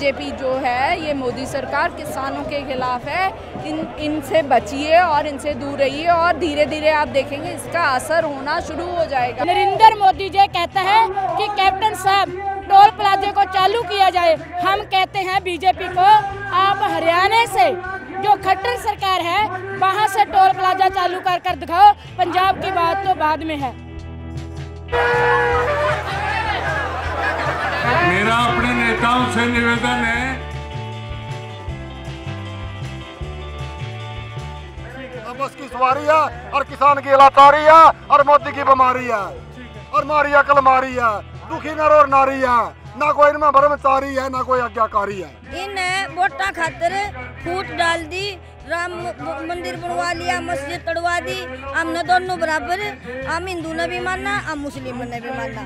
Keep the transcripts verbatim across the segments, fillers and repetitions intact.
BJP जो है ये मोदी सरकार किसानों के खिलाफ है। इन इनसे बचिए और इनसे दूर रहिए और धीरे धीरे आप देखेंगे इसका असर होना शुरू हो जाएगा। नरेंद्र मोदी जी कहता है कि कैप्टन साहब टोल प्लाजे को चालू किया जाए। हम कहते हैं बीजेपी को, आप हरियाणा से जो खट्टर सरकार है वहाँ से टोल प्लाजा चालू कर कर दिखाओ। पंजाब की बात तो बाद में है। मेरा अपने नेताओं से निवेदन है, बस की सवारी है और किसान की लाचारी है और मोदी की बीमारी है और मारिया कलमारी है, दुखी नर और नारी है, ना कोई इनमें ब्रह्मचारी है ना कोई आज्ञाकारी है। इन वोटा खातिर फूट डाल दी, राम मंदिर बनवा लिया, मस्जिद तोड़वा दी। हमने दोनों बराबर, हम हिंदू ने भी मानना, हम मुस्लिम ने भी मानना।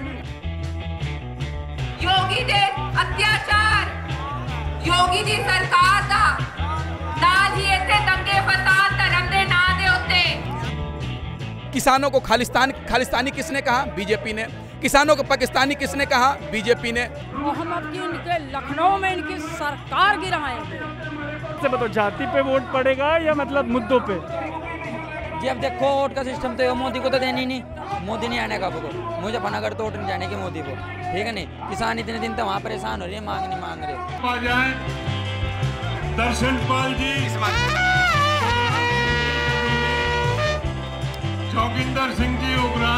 योगी दे अत्याचार, योगी जी सरकार दा नाल ही इत्थे दंगे फसाद धर्म दे नां दे उत्ते। किसानों को खालिस्तान खालिस्तानी किसने कहा? बीजेपी ने। किसानों को पाकिस्तानी किसने कहा? बीजेपी ने। हम अब इनके लखनऊ में इनकी सरकार गिराएंगे। से बताओ, जाति पे वोट पड़ेगा या मतलब मुद्दों पे? जी अब देखो, वोट का सिस्टम तो मोदी को तो देनी नहीं, मोदी नहीं आने का को, मुजफ्फरनगर तो वोट नहीं जाने की मोदी को, ठीक है नहीं। किसान इतने दिन तो वहाँ परेशान हो रहे हैं, मांग नहीं मांग रहे। आ जाए दर्शन पाल जी, जोगिंदर सिंह जी उबरा,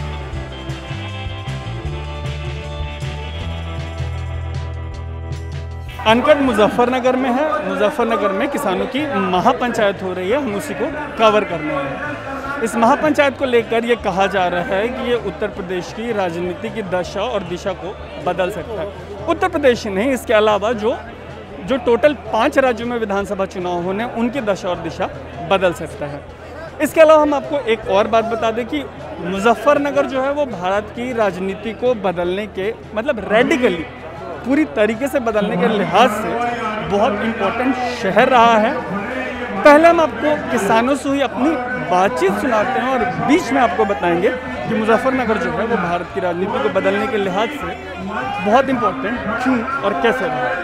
अनकट मुजफ्फरनगर में है। मुजफ्फरनगर में किसानों की महापंचायत हो रही है, हम उसी को कवर करने हैं। इस महापंचायत को लेकर ये कहा जा रहा है कि ये उत्तर प्रदेश की राजनीति की दशा और दिशा को बदल सकता है। उत्तर प्रदेश नहीं, इसके अलावा जो जो टोटल पांच राज्यों में विधानसभा चुनाव होने, उनकी दशा और दिशा बदल सकता है। इसके अलावा हम आपको एक और बात बता दें कि मुजफ्फरनगर जो है वो भारत की राजनीति को बदलने के मतलब रेडिकली पूरी तरीके से बदलने के लिहाज से बहुत इम्पोर्टेंट शहर रहा है। पहले हम आपको किसानों से ही अपनी बातचीत सुनाते हैं और बीच में आपको बताएंगे कि मुजफ्फरनगर जो है वो भारत की राजनीति को बदलने के लिहाज से बहुत इम्पोर्टेंट क्यों और कैसे रहा।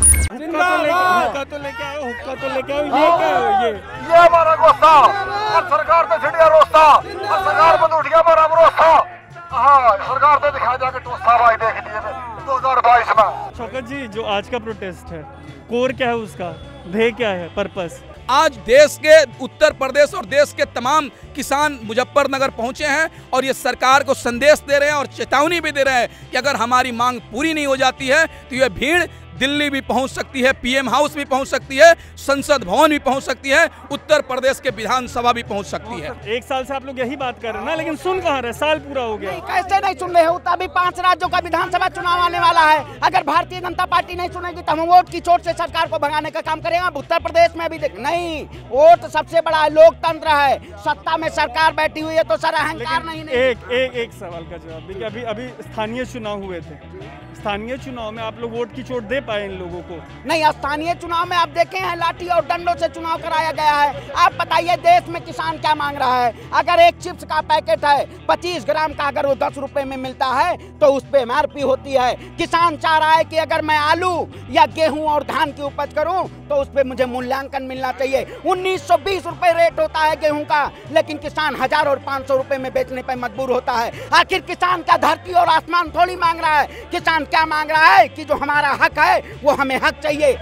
हुक्का तो लेके आए, हुक्का तो लेके आए, ये क्या है? ये ये हमारा गोस्ता और सरकार पे छिड़िया रोस्ता और सरकार पे उठ गया हमारा भरोसा। हाँ, सरकार पे दिखा जाके टोस्ता भाई देख लिए दो हजार बाईस में। शौकत जी, जो आज का प्रोटेस्ट है, कोर क्या है उसका, ध्येय क्या है, पर्पस? आज देश के उत्तर प्रदेश और देश के तमाम किसान मुजफ्फरनगर पहुंचे हैं और ये सरकार को संदेश दे रहे हैं और चेतावनी भी दे रहे हैं कि अगर हमारी मांग पूरी नहीं हो जाती है तो ये भीड़ दिल्ली भी पहुंच सकती है, पीएम हाउस भी पहुंच सकती है, संसद भवन भी पहुंच सकती है, उत्तर प्रदेश के विधानसभा भी पहुंच सकती है। एक साल से आप लोग यही बात कर रहे हैं ना, लेकिन सुन कहाँ रहे? साल पूरा हो गया। नहीं, कैसे नहीं सुन रहे हो? तभी पांच राज्यों का विधानसभा चुनाव आने वाला है। अगर भारतीय जनता पार्टी नहीं सुनेगी तो हम वोट की चोट से सरकार को भगाने का काम करेंगे। अब उत्तर प्रदेश में भी देख, नहीं, वोट सबसे बड़ा लोकतंत्र है, सत्ता में सरकार बैठी हुई है तो सर अहंकार नहीं, नहीं। एक एक एक सवाल का जवाब देखिए, अभी अभी स्थानीय चुनाव हुए थे, स्थानीय चुनाव में आप लोग वोट की चोट दे पाए इन लोगों को? नहीं, स्थानीय चुनाव में आप देखे हैं लाठी और डंडों से चुनाव कराया गया है। आप बताइए देश में किसान क्या मांग रहा है? अगर एक चिप्स का पैकेट है पच्चीस ग्राम का, अगर वो दस रुपए में मिलता है तो उस पे एम आर पी होती है। किसान चाह रहा है कि अगर मैं आलू या गेहूं और धान की उपज करूं तो उस पे मुझे मूल्यांकन मिलना चाहिए। उन्नीस सौ बीस रुपए रेट होता है गेहूं का, लेकिन किसान हजार और पाँच सौ रुपए में बेचने पर मजबूर होता है। आखिर किसान का धरती और आसमान थोड़ी मांग रहा है, किसान क्या मांग रहा है कि जो हमारा हक है वो हमें हक चाहिए।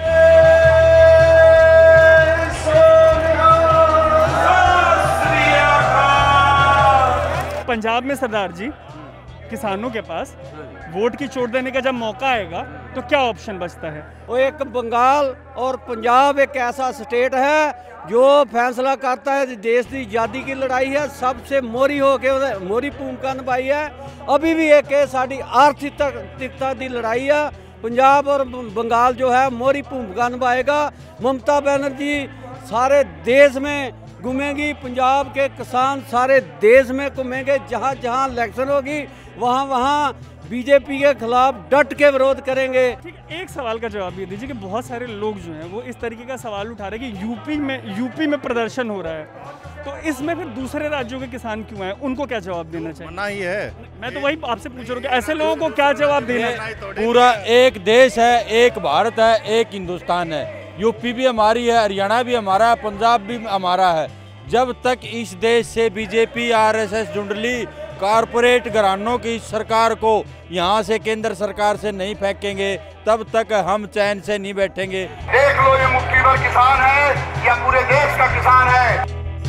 पंजाब में सरदार जी किसानों के पास वोट की चोट देने का जब मौका आएगा तो क्या ऑप्शन बचता है? वो एक बंगाल और पंजाब एक ऐसा स्टेट है जो फैसला करता है देश की आज़ादी की लड़ाई है, सबसे मोरी होके मोरी भूमिका निभाई है। अभी भी एक साड़ी आर्थिकता की लड़ाई है। पंजाब और बंगाल जो है मोरी भूमिका निभाएगा। ममता बनर्जी सारे देश में घूमेंगी, पंजाब के किसान सारे देश में घूमेंगे। जहाँ जहाँ इलेक्शन होगी वहाँ वहाँ बीजेपी के खिलाफ डट के विरोध करेंगे। ठीक, एक सवाल का जवाब ये दीजिए कि बहुत सारे लोग जो हैं वो इस तरीके का सवाल उठा रहे हैं कि यूपी में यूपी में प्रदर्शन हो रहा है, तो इसमें फिर दूसरे राज्यों के किसान क्यों हैं, उनको क्या जवाब देना चाहिए? मना ही है। मैं तो वही आपसे पूछ रहा हूँ कि ऐसे लोगों को क्या जवाब देना चाहिए? पूरा एक देश है, एक भारत है, एक हिंदुस्तान है। यूपी भी हमारी है, हरियाणा भी हमारा है, पंजाब भी हमारा है। जब तक इस देश से बीजेपी, आरएसएस, जुंडली, कारपोरेट घरानों की सरकार को यहाँ से केंद्र सरकार से नहीं फेंकेंगे, तब तक हम चैन से नहीं बैठेंगे। देख लो ये मुट्ठी भर किसान है या पूरे देश का किसान है।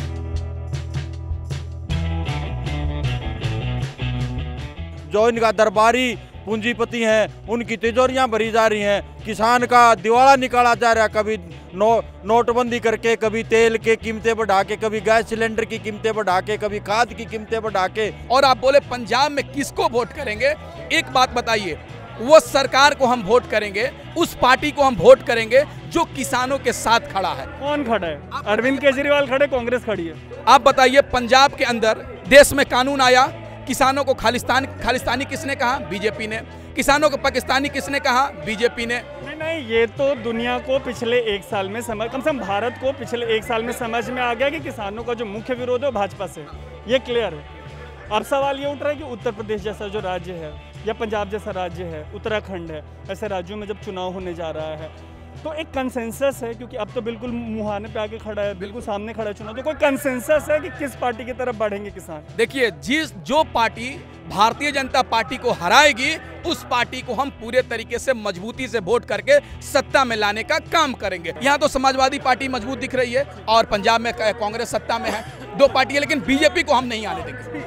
जो इनका दरबारी पूंजीपति हैं उनकी तिजोरियां भरी जा रही हैं, किसान का दिवाला निकाला जा रहा है, कभी नो नोटबंदी करके, कभी तेल के कीमतें बढ़ा के, कभी गैस सिलेंडर की कीमतें बढ़ा के, कभी खाद की कीमतें बढ़ा के। और आप बोले पंजाब में किसको वोट करेंगे? एक बात बताइए, वो सरकार को हम वोट करेंगे, उस पार्टी को हम वोट करेंगे जो किसानों के साथ खड़ा है। कौन खड़ा है? अरविंद केजरीवाल खड़े, कांग्रेस खड़ी है। आप बताइए, पंजाब के अंदर देश में कानून आया, किसानों को खालिस्तान खालिस्तानी किसने कहा? बीजेपी ने। किसानों को पाकिस्तानी किसने कहा? बीजेपी ने। नहीं नहीं, ये तो दुनिया को पिछले एक साल में समझ, कम से कम भारत को पिछले एक साल में समझ में आ गया कि किसानों का जो मुख्य विरोध है वो भाजपा से, ये क्लियर है। अब सवाल ये उठ रहा है कि उत्तर प्रदेश जैसा जो राज्य है या पंजाब जैसा राज्य है, उत्तराखंड है, ऐसे राज्यों में जब चुनाव होने जा रहा है तो एक कंसेंसस है, क्योंकि अब तो बिल्कुल मुहाने पे आके खड़ा है, बिल्कुल सामने खड़ा है चुनाव, तो कोई कंसेंसस है कि किस पार्टी की तरफ बढ़ेंगे किसान? देखिए, जिस जो पार्टी भारतीय जनता पार्टी को हराएगी उस पार्टी को हम पूरे तरीके से मजबूती से वोट करके सत्ता में लाने का काम करेंगे। यहाँ तो समाजवादी पार्टी मजबूत दिख रही है और पंजाब में कांग्रेस सत्ता में है, दो पार्टी है, लेकिन बीजेपी को हम नहीं आने देंगे।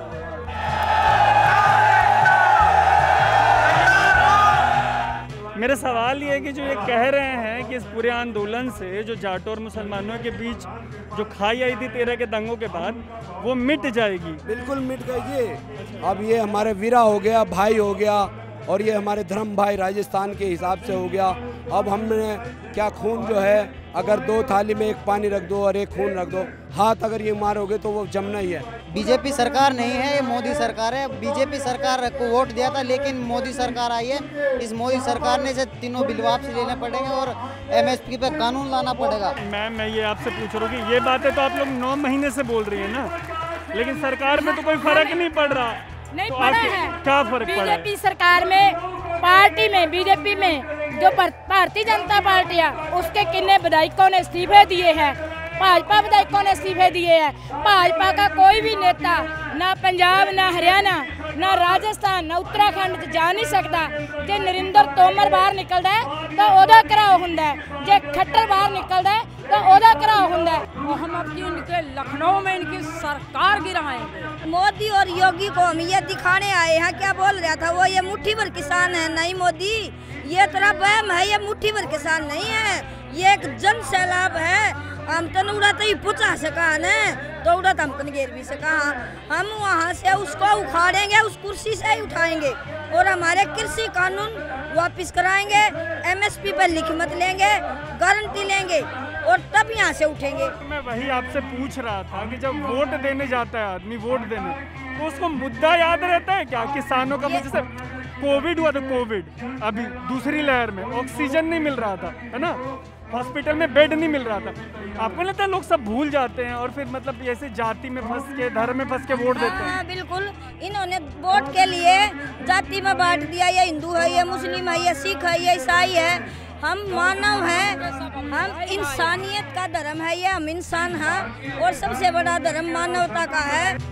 मेरा सवाल ये है कि जो ये कह रहे हैं कि इस पूरे आंदोलन से जो जाटों और मुसलमानों के बीच जो खाई आई थी तेरह के दंगों के बाद, वो मिट जाएगी। बिल्कुल मिट गई। अब ये हमारे वीरा हो गया, भाई हो गया, और ये हमारे धर्म भाई राजस्थान के हिसाब से हो गया। अब हमने क्या खून जो है, अगर दो थाली में एक पानी रख दो और एक खून रख दो, हाथ अगर ये मारोगे तो वो जमना ही है। बीजेपी सरकार नहीं है, ये मोदी सरकार है। बीजेपी सरकार को वोट दिया था, लेकिन मोदी सरकार आई है। इस मोदी सरकार ने से तीनों बिल वापसी लेने पड़ेंगे और एमएसपी पे कानून लाना पड़ेगा। मैम, मैं ये आपसे पूछ रहा हूँ कि ये बातें तो आप लोग नौ महीने से बोल रही है ना, लेकिन सरकार में तो कोई फर्क नहीं पड़ रहा। नहीं तो पड़ा है। क्या फर्क पड़ा है? बीजेपी सरकार में, पार्टी में, बीजेपी में जो भारतीय जनता पार्टी है उसके कितने विधायकों ने इस्तीफे दिए हैं, भाजपा विधायकों ने इस्तीफे दिए हैं। भाजपा का कोई भी नेता ना पंजाब, ना हरियाणा, ना राजस्थान, ना उत्तराखंड जा नहीं सकता। जे नरेंद्र तोमर बाहर निकलता है तो ओदा घराव हुंदा है, जे खट्टर बाहर निकलता है तो ओदा घराव हुंदा है। और हम अपनी इनके लखनऊ में इनकी सरकार गिराएंगे। मोदी और योगी को हम ये दिखाने आए हैं। क्या बोल रहा था वो, ये मुट्ठी भर किसान है? नहीं मोदी, ये तेरा वहम है, ये मुट्ठी भर किसान नहीं है, ये एक जन सैलाब है। हम तो उड़ाते ही पूछा से कहा न, तो उड़ाता हम कनगेर भी से कहा, हम वहाँ से उसको उखाड़ेंगे, उस कुर्सी से ही उठाएंगे और हमारे कृषि कानून वापस कराएंगे, एमएसपी पर लिख मत लेंगे, गारंटी लेंगे और तब यहाँ से उठेंगे। मैं वही आपसे पूछ रहा था कि जब वोट देने जाता है आदमी, वोट देने, तो उसको मुद्दा याद रहता है क्या? किसानों का, जैसे कोविड हुआ था, कोविड अभी दूसरी लहर में ऑक्सीजन नहीं मिल रहा था, है ना, हॉस्पिटल में बेड नहीं मिल रहा था। आपको लगता है लोग सब भूल जाते हैं और फिर मतलब ऐसे जाति में फंस के, धर्म में फंस के वोट देते हैं? हाँ, बिल्कुल। इन्होंने वोट के लिए जाति में बांट दिया, ये हिंदू है, ये मुस्लिम है, ये सिख है, ये ईसाई है। हम मानव हैं, हम इंसानियत का धर्म है ये, हम इंसान हैं और सबसे बड़ा धर्म मानवता का है।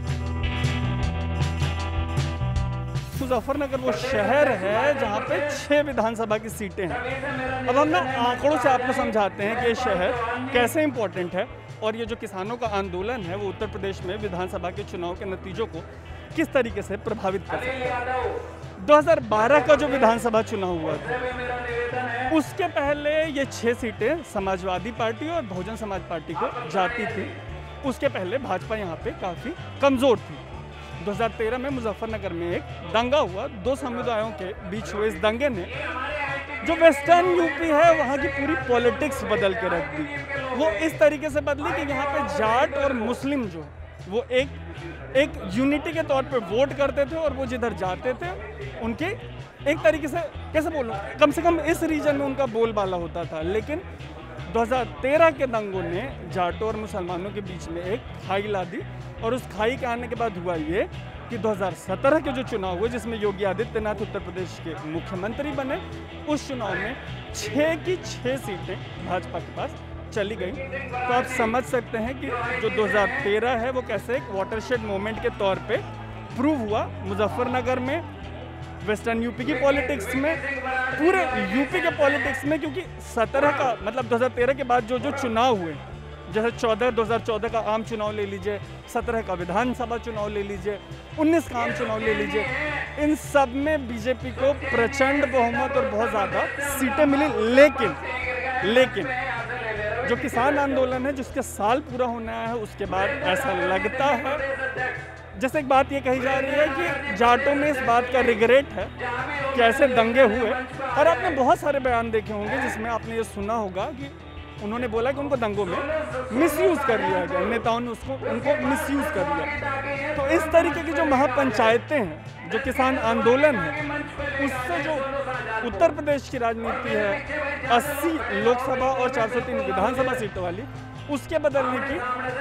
मुजफ्फरनगर वो शहर है जहाँ पे छह विधानसभा की सीटें हैं। अब हम ना आंकड़ों से आपको समझाते हैं कि ये शहर कैसे इम्पोर्टेंट है और ये जो किसानों का आंदोलन है वो उत्तर प्रदेश में विधानसभा के चुनाव के नतीजों को किस तरीके से प्रभावित कर सकता है। दो हज़ार बारह का जो विधानसभा चुनाव हुआ था उसके पहले ये छह सीटें समाजवादी पार्टी और बहुजन समाज पार्टी को जाती थी। उसके पहले भाजपा यहाँ पे काफ़ी कमज़ोर थी। दो हज़ार तेरह में मुजफ्फरनगर में एक दंगा हुआ, दो समुदायों के बीच हुए इस दंगे ने जो वेस्टर्न यूपी है वहाँ की पूरी पॉलिटिक्स बदल के रख दी। वो इस तरीके से बदली कि यहाँ पे जाट और मुस्लिम जो वो एक एक यूनिटी के तौर पे वोट करते थे और वो जिधर जाते थे उनके एक तरीके से कैसे बोलूं, कम से कम इस रीजन में उनका बोलबाला होता था। लेकिन दो हज़ार तेरह के दंगों ने जाटों और मुसलमानों के बीच में एक खाई ला दी और उस खाई के आने के बाद हुआ ये कि दो हज़ार सत्रह के जो चुनाव हुए जिसमें योगी आदित्यनाथ उत्तर प्रदेश के मुख्यमंत्री बने, उस चुनाव में छः की छः सीटें भाजपा के पास चली गई। तो आप समझ सकते हैं कि जो दो हज़ार तेरह है वो कैसे एक वाटरशेड मोमेंट के तौर पे प्रूव हुआ मुजफ्फरनगर में, वेस्टर्न यूपी की पॉलिटिक्स में, पूरे यूपी के पॉलिटिक्स में। क्योंकि सत्रह का मतलब दो हज़ार तेरह के बाद जो जो चुनाव हुए, जैसे चौदह दो हज़ार चौदह का आम चुनाव ले लीजिए, सत्रह का विधानसभा चुनाव ले लीजिए, उन्नीस का आम चुनाव ले लीजिए, इन सब में बीजेपी को प्रचंड बहुमत और बहुत ज़्यादा सीटें मिली। लेकिन लेकिन जो किसान आंदोलन है जिसके साल पूरा होना है उसके बाद ऐसा लगता है जैसे एक बात ये कही जा रही है कि जाटों में इस बात का रिग्रेट है कि ऐसे दंगे हुए। और आपने बहुत सारे बयान देखे होंगे जिसमें आपने ये सुना होगा कि उन्होंने बोला कि उनको दंगों में मिसयूज़ कर लिया गया, नेताओं ने उसको उनको मिसयूज़ कर लिया। तो इस तरीके की जो महापंचायतें हैं, जो किसान आंदोलन है, उससे जो उत्तर प्रदेश की राजनीति है अस्सी लोकसभा और चार सौ तीन विधानसभा सीटों वाली, उसके बदलने की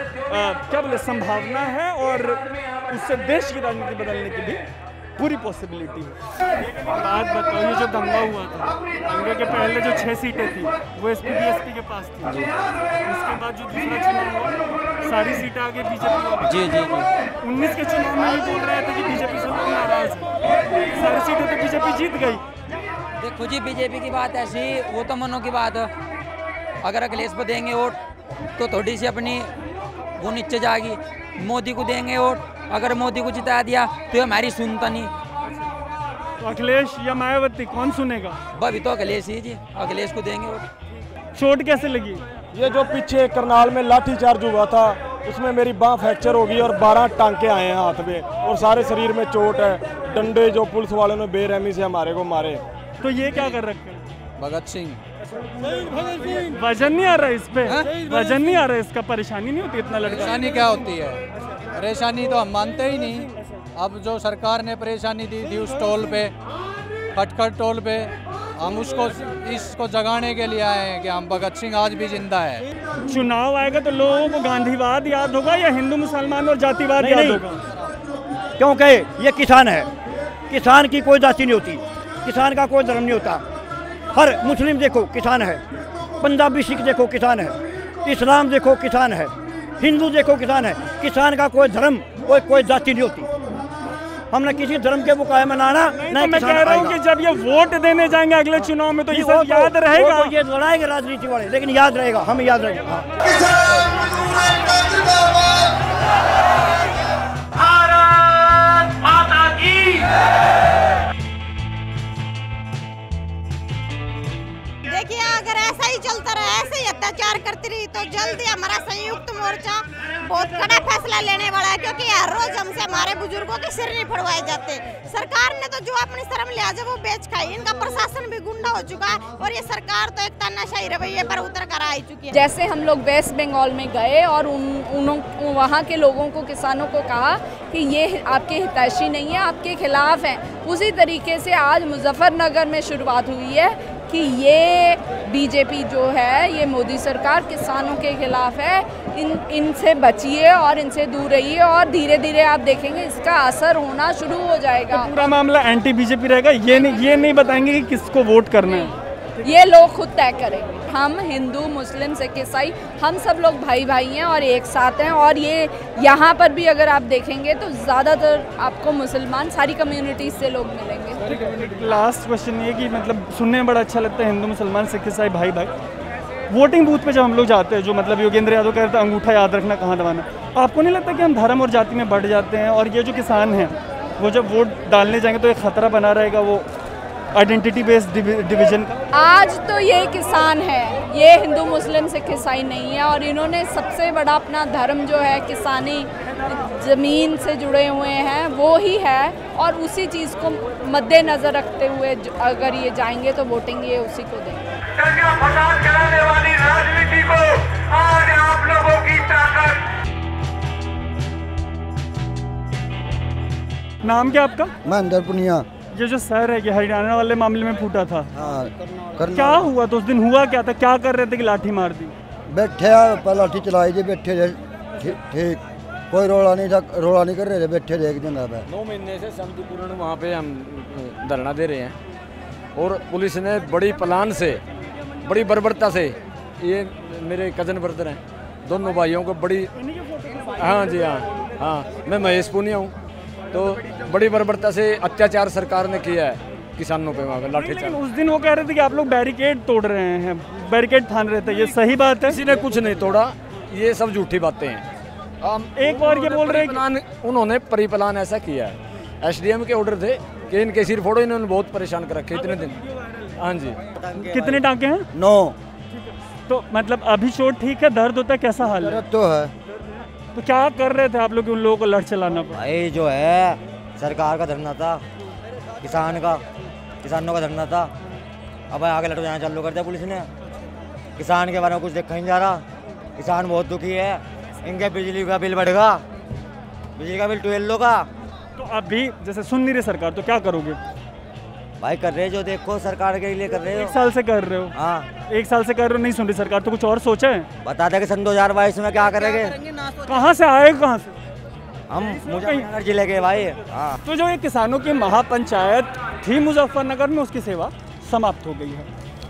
आ, क्या बोले संभावना है और उससे देश की राजनीति बदलने की भी पूरी पॉसिबिलिटी है। बात बताओ, ये जो दंगा हुआ था, दंगे के पहले जो छह सीटें थी वो एसपी बीएसपी के पास थी, उसके बाद जो दूसरा चुनाव हुआ सारी सीटें आगे बीजेपी। जी जी जी उन्नीस के चुनाव में ये बोल रहे थे कि बीजेपी से लोग नाराज है, सारी सीटें तो बीजेपी जीत गई। देखो जी, बीजेपी की बात ऐसी, वो तो मनों की बात है। अगर अखिलेश को देंगे वोट तो थोड़ी सी अपनी वो नीचे जाएगी, मोदी को देंगे वोट, अगर मोदी को जिता दिया तो हमारी सुनता नहीं। तो अखिलेश या मायावती कौन सुनेगा? भाभी तो अखिलेश ही जी, अखिलेश को देंगे वोट। चोट कैसे लगी? ये जो पीछे करनाल में लाठी चार्ज हुआ था उसमें मेरी बांह फ्रैक्चर हो गई और बारह टांके आए हैं हाथ में और सारे शरीर में चोट है। डंडे जो पुलिस वालों ने बेरहमी से हमारे को मारे। तो ये क्या कर रखे? भगत सिंह। वजन नहीं आ रहा इस पे? वजन नहीं आ रहा इसका? परेशानी नहीं होती इतना लड़का? परेशानी क्या होती है? परेशानी तो हम मानते ही नहीं। अब जो सरकार ने परेशानी दी थी उस टोल पे, खटखट टोल पे, हम उसको इसको जगाने के लिए आए हैं कि हम भगत सिंह आज भी जिंदा है। चुनाव आएगा तो लोगों को गांधीवाद याद होगा या हिंदू मुसलमान और जातिवाद याद होगा? क्योंकि ये किसान है, किसान की कोई जाति नहीं होती, किसान का कोई धर्म नहीं होता। हर मुस्लिम देखो किसान है, पंजाबी सिख देखो किसान है, इस्लाम देखो किसान है, हिंदू देखो किसान है। किसान का कोई धर्म कोई कोई जाति नहीं होती। हमने किसी धर्म के मुकाबले में नाना नहीं, तो मैं कह रहा हूँ कि जब ये वोट देने जाएंगे अगले चुनाव में तो ये सब याद रहेगा। वो तो ये लड़ाएंगे राजनीति वाले, लेकिन याद रहेगा, हम याद रहेगा। भारत माता की। देखिए, अगर ऐसा ही चलता रहा, ऐसे ही अत्याचार करती रही तो जल्दी हमारा संयुक्त मोर्चा बहुत कड़ा फैसला लेने वाला है। क्योंकि हर रोज हमसे हमारे बुजुर्गों के सिर नहीं फड़वाए जाते। सरकार ने तो जो अपनी शर्म लिहाज है वो बेच खाई। इनका प्रशासन भी गुंडा हो चुका है और ये सरकार तो एक तानाशाही रवैये पर उतर कर आ चुकी है। जैसे हम लोग वेस्ट बंगाल में गए और उन, उन वहाँ के लोगों को, किसानों को कहा कि ये आपके हितैषी नहीं है, आपके खिलाफ हैं, उसी तरीके से आज मुजफ्फरनगर में शुरुआत हुई है कि ये बीजेपी जो है, ये मोदी सरकार किसानों के खिलाफ है। इन इनसे बचिए और इनसे दूर रहिए और धीरे धीरे आप देखेंगे इसका असर होना शुरू हो जाएगा। तो पूरा मामला एंटी बीजेपी रहेगा, ये नहीं ये नहीं बताएंगे कि किसको वोट करना है, ये लोग खुद तय करेंगे। हम हिंदू, मुस्लिम, सिख, ईसाई, हम सब लोग भाई भाई हैं और एक साथ हैं। और ये यहाँ पर भी अगर आप देखेंगे तो ज़्यादातर आपको मुसलमान, सारी कम्युनिटीज़ से लोग मिलेंगे। लास्ट क्वेश्चन ये कि मतलब सुनने में बड़ा अच्छा लगता है, हिंदू मुसलमान सिख ईसाई भाई भाई। वोटिंग बूथ पे जब हम लोग जाते हैं, जो मतलब योगेंद्र यादव कहते हैं अंगूठा याद रखना कहाँ दबाना, आपको नहीं लगता कि हम धर्म और जाति में बढ़ जाते हैं? और ये जो किसान हैं वो जब वोट डालने जाएंगे तो एक खतरा बना रहेगा वो आइडेंटिटी बेस्ड डिवीजन का। आज तो ये किसान है, ये हिंदू मुस्लिम सिख ईसाई नहीं है। और इन्होंने सबसे बड़ा अपना धर्म जो है, किसानी ज़मीन से जुड़े हुए हैं, वो ही है। और उसी चीज़ को मद्देनज़र रखते हुए अगर ये जाएंगे तो वोटिंग ये उसी को देंगे। फसाद कराने वाली राजनीति को आज आप लोगों की ताकत नाम क्या आपका? महेंद्र पुनिया। ये जो सर है ये हरियाणा वाले मामले में फूटा था। हाँ, क्या हुआ तो उस दिन हुआ क्या था? क्या कर रहे थे कि लाठी मार दी? बैठे पर लाठी चलाई थी, बैठे थे ठीक, कोई रोला नहीं था, रोला नहीं कर रहे थे, बैठे थे एक जगह पे। नौ महीने से शांतिपूर्ण वहाँ पे हम धरना दे रहे हैं और पुलिस ने बड़ी प्लान से, बड़ी बर्बरता से, ये मेरे कजन ब्रदर हैं, दोनों भाइयों को बड़ी, हाँ जी हाँ हाँ मैं महेश पुनिया हूँ, तो बड़ी बर्बरता से अत्याचार सरकार ने किया है किसानों पे वहाँ पे लाठीचार्ज। उस दिन वो कह रहे थे कि आप लोग बैरिकेड तोड़ रहे हैं, बैरिकेड फान रहे थे, ये सही बात है? किसी ने कुछ नहीं तोड़ा, ये सब झूठी बातें हैं। एक और ये बोल रहे हैं उन्होंने परिप्लान ऐसा किया है, एसडीएम के ऑर्डर थे कि इनके सिर फोड़ो, इन्होंने बहुत परेशान कर रखे इतने दिन। हाँ जी। कितने टाँके हैं? नौ। तो मतलब अभी चोट ठीक है, दर्द होता है, कैसा हाल है? दर्द तो है। तो क्या कर रहे थे आप लोग उन लोगों को लड़ चलाना पड़ा? भाई जो है सरकार का धरना था, किसान का, किसानों का धरना था, अब आगे लड़ जाना चालू कर दिया पुलिस ने। किसान के बारे में कुछ देखा नहीं जा रहा, किसान बहुत दुखी है, इनके बिजली का बिल बढ़ेगा, बिजली का बिल ट्वेल्व का। तो अभी जैसे सुन नहीं रही सरकार, तो क्या करोगे? भाई कर रहे जो देखो सरकार के लिए कर रहे हो। एक साल से कर रहे हो? हाँ एक साल से कर रहे हो, नहीं सुन रही सरकार, तो कुछ और सोचा है? बता दे कि सन दो हजार बाईस में क्या करेंगे। कहाँ से आए, कहाँ से? हम मुजफ्फरनगर जिले के भाई। हाँ। तो जो ये किसानों की महापंचायत थी मुजफ्फरनगर में, उसकी सेवा समाप्त हो गई है।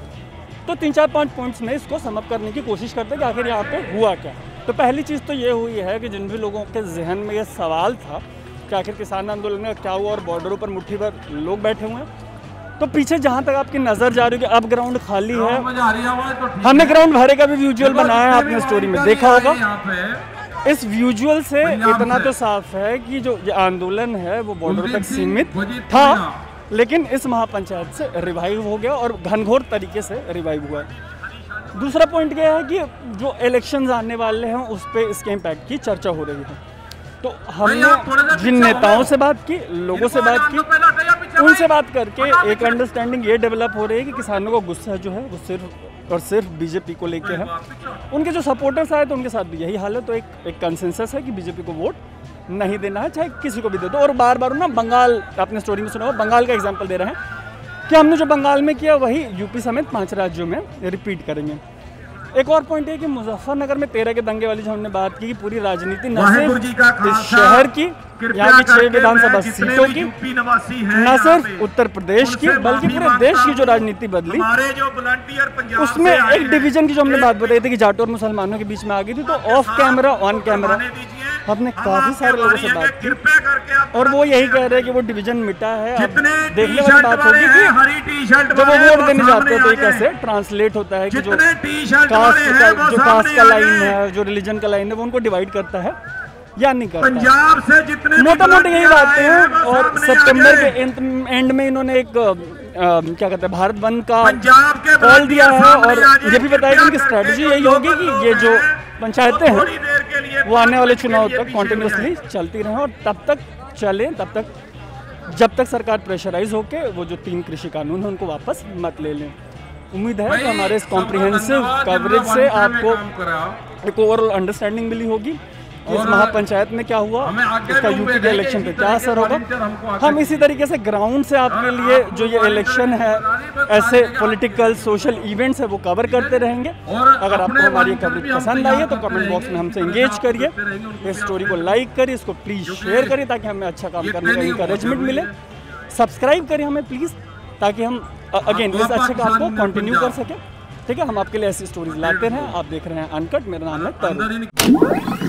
तो तीन चार पाँच पॉइंट्स में इसको समाप्त करने की कोशिश करते हैं कि आखिर यहाँ पे हुआ क्या। तो पहली चीज़ तो ये हुई है कि जिन भी लोगों के जहन में ये सवाल था कि आखिर किसान आंदोलन में क्या हुआ और बॉर्डरों पर मुट्ठी भर लोग बैठे हुए हैं, तो पीछे जहाँ तक आपकी नज़र जा रही है कि अब ग्राउंड खाली है। हमने ग्राउंड भरे का भी विजुअल बनाया है, आपने स्टोरी में देखा होगा। इस विजुअल से इतना तो साफ है कि जो ये आंदोलन है वो बॉर्डर तक सीमित था, लेकिन इस महापंचायत से रिवाइव हो गया और घनघोर तरीके से रिवाइव हुआ। दूसरा पॉइंट क्या है कि जो इलेक्शंस आने वाले हैं उस पर इसके इम्पैक्ट की चर्चा हो रही है। तो हमने जिन नेताओं से बात की, लोगों से बात की, उनसे बात करके एक अंडरस्टैंडिंग ये डेवलप हो रही है कि किसानों का गुस्सा जो है वो सिर्फ और सिर्फ बीजेपी को लेके है। उनके जो सपोर्टर्स आए तो उनके साथ भी यही हाल है। तो एक एक कंसेंसस है कि बीजेपी को वोट नहीं देना है, चाहे किसी को भी दे दो। और बार बार ना बंगाल, आपने स्टोरी में सुना हो, बंगाल का एग्जाम्पल दे रहे हैं कि हमने जो बंगाल में किया वही यूपी समेत पाँच राज्यों में रिपीट करेंगे। एक और पॉइंट है कि मुजफ्फरनगर में तेरह के दंगे वाली जो हमने बात की, पूरी राजनीति न सिर्फ इस शहर की, यहाँ की छह विधानसभा सीटों की, न सिर्फ उत्तर प्रदेश की, बल्कि पूरे देश की जो राजनीति बदली, उसमें एक डिवीजन की जो हमने बात बताई थी कि जाटों और मुसलमानों के बीच में आ गई थी। तो ऑफ कैमरा ऑन कैमरा हमने काफी सारे लोगों से बात की और वो यही कह रहे हैं कि वो डिवीजन मिटा है। अब देखने वाली बात होगी कि जब वो वोट देने जाते हैं तो ये कैसे ट्रांसलेट होता है कि जो कास्ट का जो कास्ट का लाइन है, जो रिलीजन का लाइन है, वो उनको डिवाइड करता है या नहीं करता। पंजाब से जितने मोटा मोटी यही बातें हैं। और सितंबर के एंड में इन्होंने एक आ, क्या कहते हैं भारत बंद का कॉल दिया है और ये भी बताया कि उनकी स्ट्रेटजी यही होगी कि ये जो पंचायतें हैं वो आने वाले चुनाव तक कॉन्टिन्यूसली चलती रहें और तब तक चले तब तक जब तक सरकार प्रेशराइज होके वो जो तीन कृषि कानून है उनको वापस मत ले लें। उम्मीद है कि हमारे इस कॉम्प्रिहेंसिव कवरेज से आपको एक ओवरऑल अंडरस्टैंडिंग मिली होगी कि इस महापंचायत में क्या हुआ, इसका यूपी के इलेक्शन पे क्या असर होगा। हम इसी तरीके से ग्राउंड से आपके लिए जो ये इलेक्शन है, ऐसे पॉलिटिकल सोशल इवेंट्स है, वो कवर करते रहेंगे। अगर आपको हमारी कवरेज पसंद आई है तो कमेंट बॉक्स में हमसे एंगेज करिए, इस स्टोरी को लाइक करिए, इसको प्लीज़ शेयर करिए ताकि हमें अच्छा काम करने का इंकरेजमेंट मिले। सब्सक्राइब करिए हमें प्लीज़ ताकि हम अगेन इस अच्छे काम को कंटिन्यू कर सकें। ठीक है, हम आपके लिए ऐसी स्टोरीज लाते हैं। आप देख रहे हैं अनकट, मेरा नाम है तरुण।